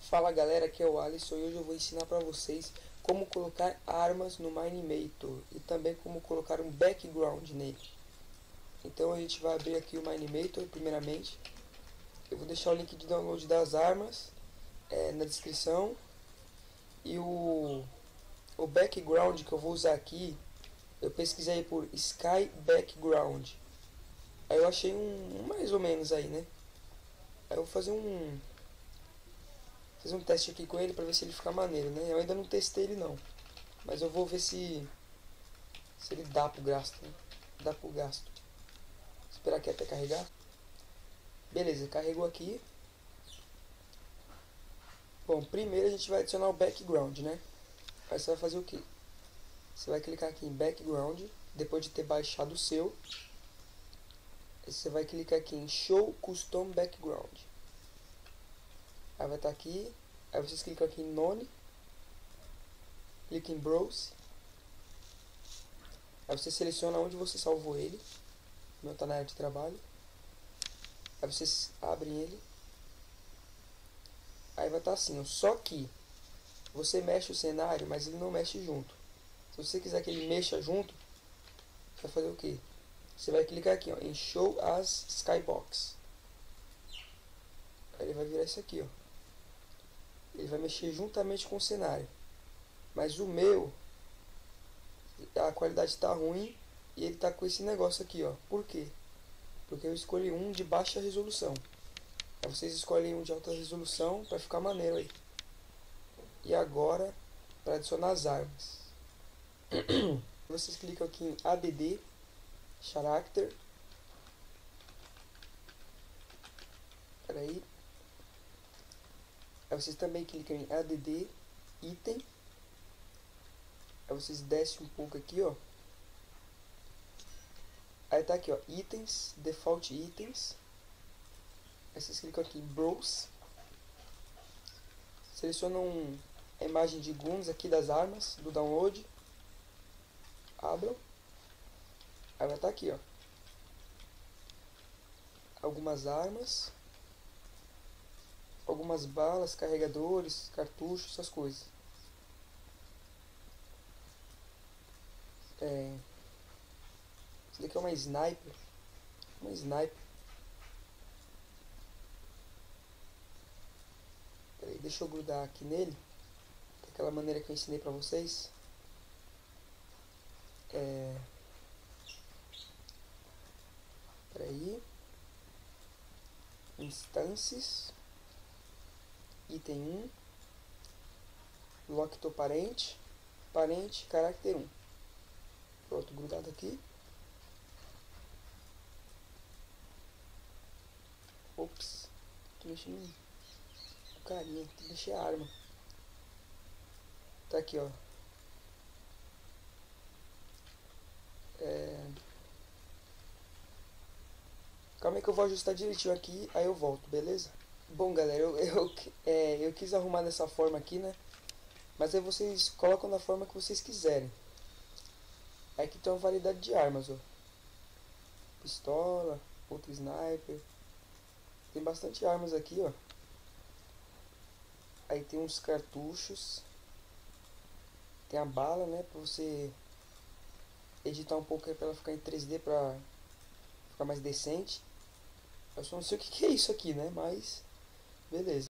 Fala galera, aqui é o Alisson e hoje eu vou ensinar para vocês como colocar armas no Minimator e também como colocar um background nele. Então a gente vai abrir aqui o Minimator primeiramente. Eu vou deixar o link de download das armas na descrição. E o background que eu vou usar aqui, eu pesquisei por Sky Background. Aí eu achei um mais ou menos aí, né? Aí eu vou fazer um teste aqui com ele pra ver se ele fica maneiro, né? Eu ainda não testei ele não, mas eu vou ver se ele dá pro gasto, né? Dá pro gasto. Esperar aqui até carregar. Beleza, carregou aqui. Bom, primeiro a gente vai adicionar o background, né? Aí você vai fazer o que? Você vai clicar aqui em background, depois de ter baixado o seu. Você vai clicar aqui em show custom background. Aí vai estar aqui. Aí vocês clicam aqui em none. Clica em browse. Aí você seleciona onde você salvou ele. O meu está na área de trabalho. Aí vocês abrem ele. Aí vai estar assim, ó. Só que você mexe o cenário, mas ele não mexe junto. Se você quiser que ele mexa junto, você vai fazer o que? Você vai clicar aqui, ó, em show as skybox. Aí ele vai virar isso aqui, ó. Ele vai mexer juntamente com o cenário. Mas o meu, a qualidade está ruim e ele está com esse negócio aqui, ó. Por quê? Porque eu escolhi um de baixa resolução. Aí vocês escolhem um de alta resolução para ficar maneiro aí. E agora, para adicionar as armas. Vocês clicam aqui em add character. Peraí. Aí vocês também clicam em add item. Aí vocês descem um pouco aqui, ó. Aí tá aqui, ó, itens, default itens. Aí vocês clicam aqui em browse. Selecionam a imagem de guns aqui das armas do download. Abram. Aí vai estar aqui, ó, algumas armas, algumas balas, carregadores, cartuchos, essas coisas. Isso daqui é uma sniper. Uma sniper. Peraí, deixa eu grudar aqui nele, daquela maneira que eu ensinei pra vocês. Peraí. Instances. Item 1. Lock to parente. Parente, caráter 1. Pronto, grudado aqui. Ops. Tô mexendo no carinha. Tem que mexer a arma. Tá aqui, ó. Calma aí que eu vou ajustar direitinho aqui, aí eu volto, beleza? Bom galera, eu quis arrumar dessa forma aqui, né? Mas aí vocês colocam da forma que vocês quiserem. Aqui tem uma variedade de armas, ó. Pistola, outro sniper. Tem bastante armas aqui, ó. Aí tem uns cartuchos. Tem a bala, né? Pra você editar um pouco aí pra ela ficar em 3D pra ficar mais decente. Eu só não sei o que é isso aqui, né? Mas beleza.